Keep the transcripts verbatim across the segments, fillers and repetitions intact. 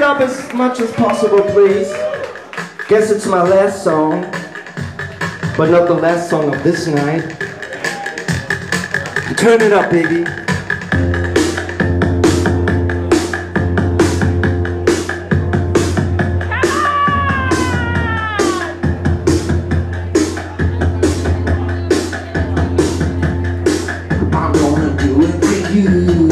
up as much as possible, please. Guess it's my last song, but not the last song of this night. Turn it up, baby. I'm gonna do it for you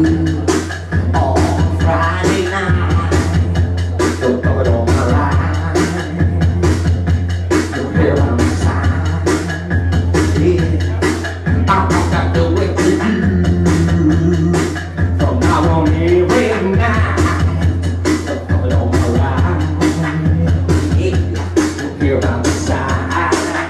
on Friday night. Don't throw it on my line. Don't hear on the side. Yeah, I'm gonna do it for you from now on every night. Don't throw it on my line. Yeah, don't hear on the side.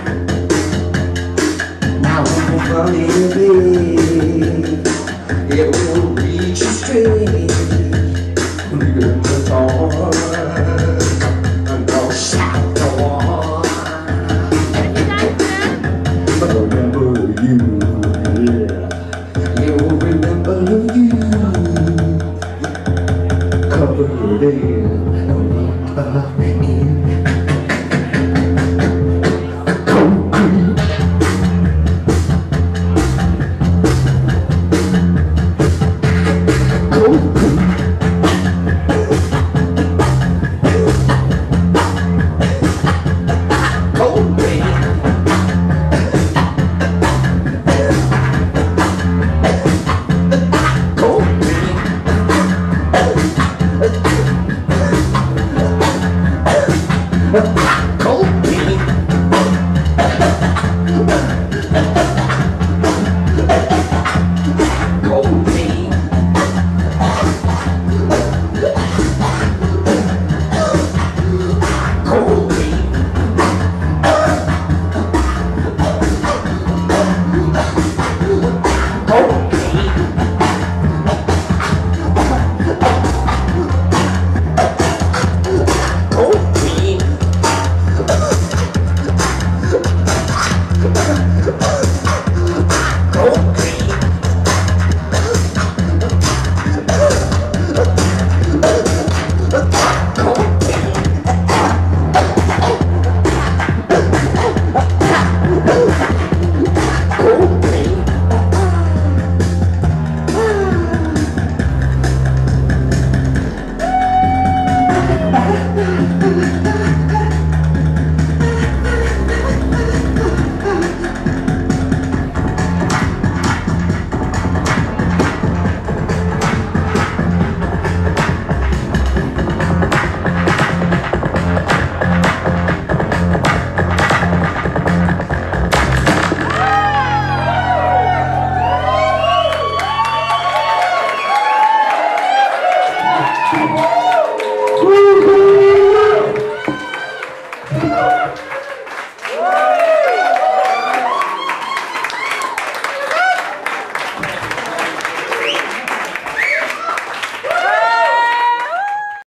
Now I'm funny, baby. It will reach you straight. Leave the door and I'll shout the war. Remember you, yeah. You'll remember you. Covered in love in concrete. But